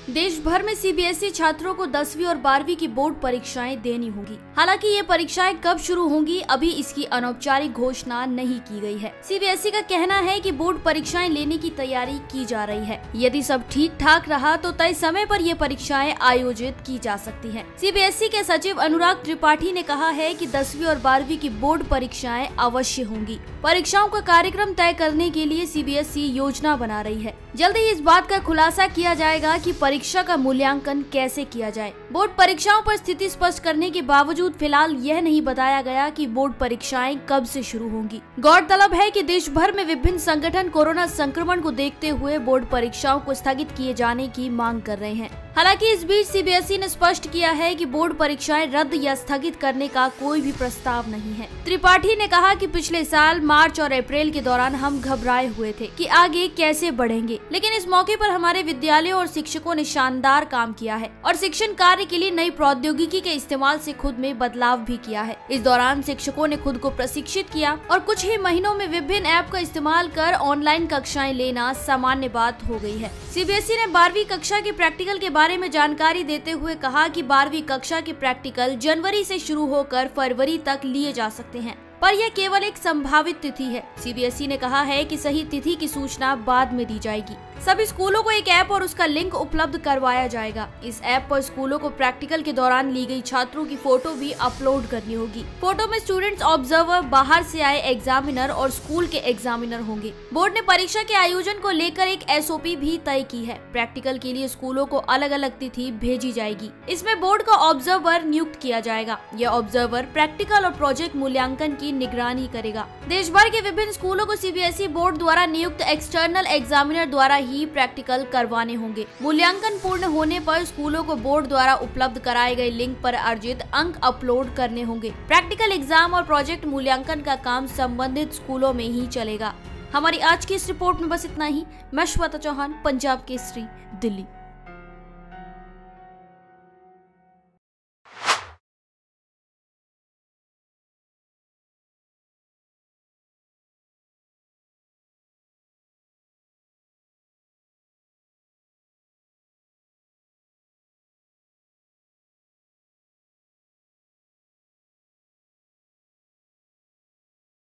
देश भर में सीबीएसई छात्रों को 10वीं और 12वीं की बोर्ड परीक्षाएं देनी होगी। हालांकि ये परीक्षाएं कब शुरू होंगी अभी इसकी अनौपचारिक घोषणा नहीं की गई है। सीबीएसई का कहना है कि बोर्ड परीक्षाएं लेने की तैयारी की जा रही है। यदि सब ठीक ठाक रहा तो तय समय पर ये परीक्षाएं आयोजित की जा सकती है। सीबीएसई के सचिव अनुराग त्रिपाठी ने कहा है कि 10वीं और 12वीं की बोर्ड परीक्षाएं अवश्य होंगी। परीक्षाओं का कार्यक्रम तय करने के लिए सीबीएसई योजना बना रही है। जल्द ही इस बात का खुलासा किया जाएगा कि परीक्षा का मूल्यांकन कैसे किया जाए। बोर्ड परीक्षाओं पर स्थिति स्पष्ट करने के बावजूद फिलहाल यह नहीं बताया गया कि बोर्ड परीक्षाएं कब से शुरू होंगी। गौरतलब है कि देश भर में विभिन्न संगठन कोरोना संक्रमण को देखते हुए बोर्ड परीक्षाओं को स्थगित किए जाने की मांग कर रहे हैं। हालांकि इस बीच सीबीएसई ने स्पष्ट किया है कि बोर्ड परीक्षाएं रद्द या स्थगित करने का कोई भी प्रस्ताव नहीं है। त्रिपाठी ने कहा कि पिछले साल मार्च और अप्रैल के दौरान हम घबराए हुए थे कि आगे कैसे बढ़ेंगे, लेकिन इस मौके पर हमारे विद्यालयों और शिक्षकों ने शानदार काम किया है और शिक्षण कार्य के लिए नई प्रौद्योगिकी के इस्तेमाल से खुद में बदलाव भी किया है। इस दौरान शिक्षकों ने खुद को प्रशिक्षित किया और कुछ ही महीनों में विभिन्न ऐप का इस्तेमाल कर ऑनलाइन कक्षाएं लेना सामान्य बात हो गई है। सीबीएसई ने 12वीं कक्षा के प्रैक्टिकल के बारे में जानकारी देते हुए कहा कि 12वीं कक्षा के प्रैक्टिकल जनवरी से शुरू होकर फरवरी तक लिए जा सकते हैं, पर यह केवल एक संभावित तिथि है। सीबीएसई ने कहा है कि सही तिथि की सूचना बाद में दी जाएगी। सभी स्कूलों को एक ऐप और उसका लिंक उपलब्ध करवाया जाएगा। इस ऐप पर स्कूलों को प्रैक्टिकल के दौरान ली गई छात्रों की फोटो भी अपलोड करनी होगी। फोटो में स्टूडेंट्स, ऑब्जर्वर, बाहर से आए एग्जामिनर और स्कूल के एग्जामिनर होंगे। बोर्ड ने परीक्षा के आयोजन को लेकर एक एसओपी भी तय की है। प्रैक्टिकल के लिए स्कूलों को अलग अलग तिथि भेजी जाएगी। इसमें बोर्ड का ऑब्जर्वर नियुक्त किया जाएगा। यह ऑब्जर्वर प्रैक्टिकल और प्रोजेक्ट मूल्यांकन की निगरानी करेगा। देश भर के विभिन्न स्कूलों को सीबीएसई बोर्ड द्वारा नियुक्त एक्सटर्नल एग्जामिनर द्वारा ही प्रैक्टिकल करवाने होंगे। मूल्यांकन पूर्ण होने पर स्कूलों को बोर्ड द्वारा उपलब्ध कराए गए लिंक पर अर्जित अंक अपलोड करने होंगे। प्रैक्टिकल एग्जाम और प्रोजेक्ट मूल्यांकन का काम संबंधित स्कूलों में ही चलेगा। हमारी आज की इस रिपोर्ट में बस इतना ही। मैं श्वेता चौहान, पंजाब केसरी, दिल्ली।